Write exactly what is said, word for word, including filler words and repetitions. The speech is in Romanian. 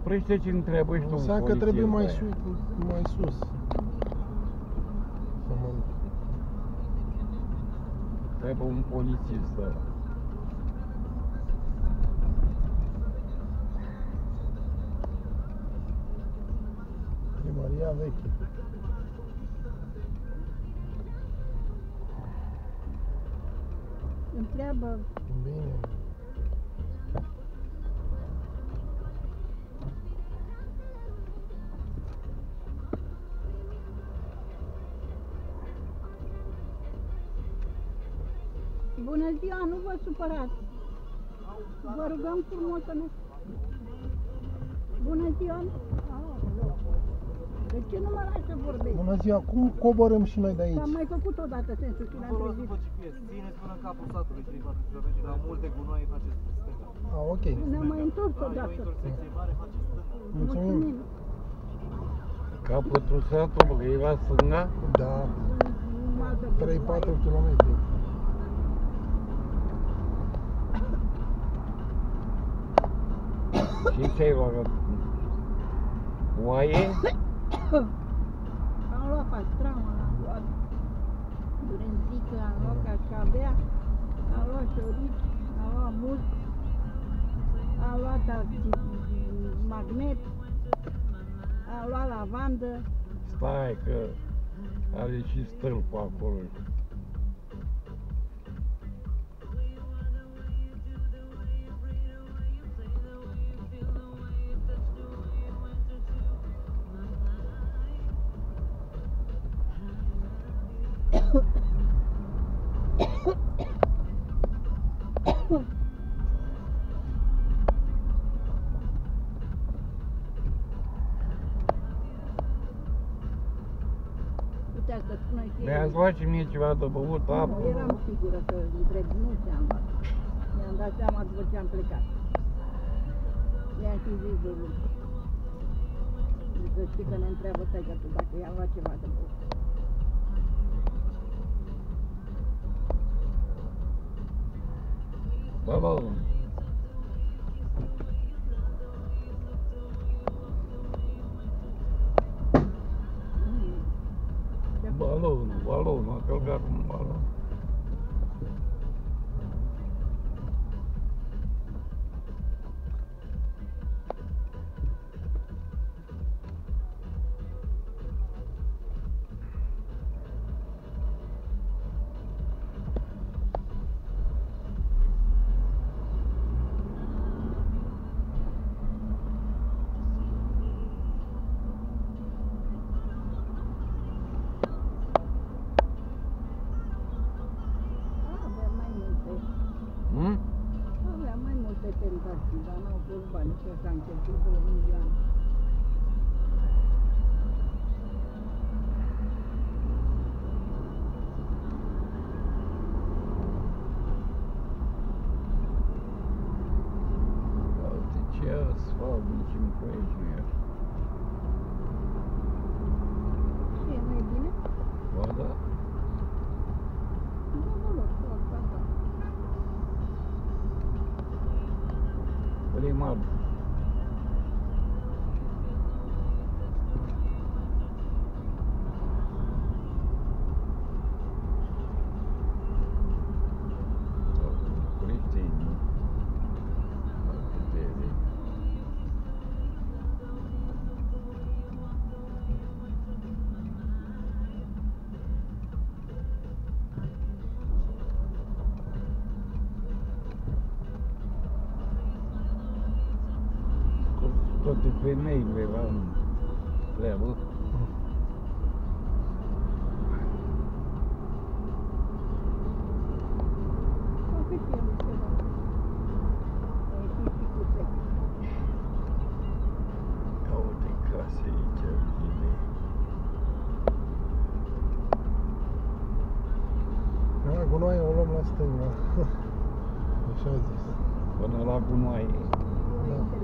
Oprește-ți, întreabă și tu. Înseamnă că trebuie mai sus, mai sus. Să mă... Trebuie un polițist ăla. Primăria veche. Întreabă. Bine. Bună ziua, nu vă supărați. Vă rugăm frumos să nu... Bună ziua. De ce nu mă lași să vorbesc? Bună ziua, cum coborâm și noi de aici? Am mai făcut odată sensul și l-am Acolo trezit. după G P S, țineți până în capul satului trei patru kilometri, la multe gunoaie faceți stânga. A, ok. Ne-am mai întors La o odată. intersecție mare faceți stânga. Mulțumim. Capătul satului, e la stânga? Da, trei patru kilometri. Și ce-ai luat? Oaie? Am luat pastramă, am luat brânzică, am luat cașcavea, am luat șorici, am luat mult, am luat magnet, am luat lavandă. Stai că are și stâlpul acolo. Putea să spună și Mi-ați luat și mie ceva de băut, apă? Nu, eram sigură că întreb, nu ți-am luat. Mi-am dat seama după ce am plecat. I-am și zis de lucru. Să știi că ne întreabă tăică-tu dacă i-a luat ceva de băut. Balon. Balon, balon, a călcat un balon. Aveam mai multe. Hmm? Aveam mai multe tentații, dar n-au fost bani și așa am cheltuit două milioane. Uite ce asfalt, nici în Ploiești nu e așa. Și e mai bine? Ba da. Nu mă luat foarte asta. Primar. Creștini. Putere. Cu toate femeile la treabă. Sau cât e lui ceva? E și și cu sec. Ia uite case aici, bine. Da, gunoaie o luăm la stânga. Așa a zis. Până la gunoaie. Nu